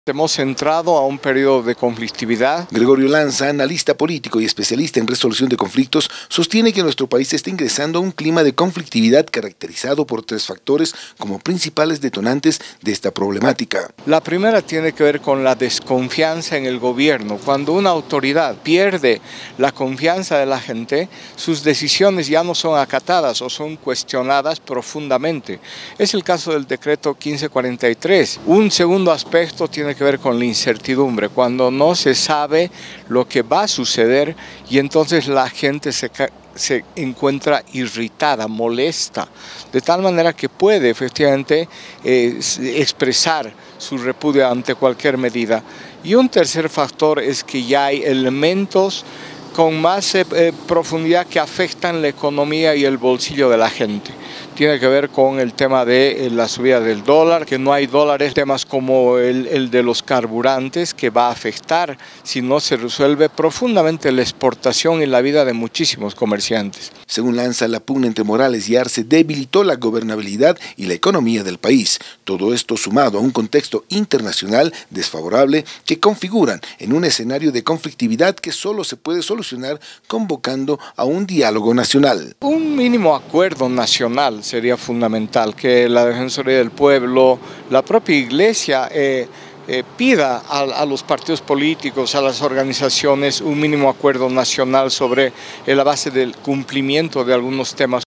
Hemos entrado a un periodo de conflictividad. Gregorio Lanza, analista político y especialista en resolución de conflictos, sostiene que nuestro país está ingresando a un clima de conflictividad caracterizado por tres factores como principales detonantes de esta problemática. La primera tiene que ver con la desconfianza en el gobierno. Cuando una autoridad pierde la confianza de la gente, sus decisiones ya no son acatadas o son cuestionadas profundamente. Es el caso del decreto 1543. Un segundo aspecto tiene que ver con la incertidumbre, cuando no se sabe lo que va a suceder y entonces la gente se encuentra irritada, molesta, de tal manera que puede efectivamente expresar su repudio ante cualquier medida. Y un tercer factor es que ya hay elementos con más profundidad que afectan la economía y el bolsillo de la gente. Tiene que ver con el tema de la subida del dólar, que no hay dólares, temas como el de los carburantes, que va a afectar, si no se resuelve, profundamente la exportación y la vida de muchísimos comerciantes. Según Lanza, la pugna entre Morales y Arce debilitó la gobernabilidad y la economía del país. Todo esto sumado a un contexto internacional desfavorable que configuran en un escenario de conflictividad que solo se puede solucionar convocando a un diálogo nacional. Un mínimo acuerdo nacional sería fundamental, que la Defensoría del Pueblo, la propia Iglesia pida a los partidos políticos, a las organizaciones, un mínimo acuerdo nacional sobre la base del cumplimiento de algunos temas.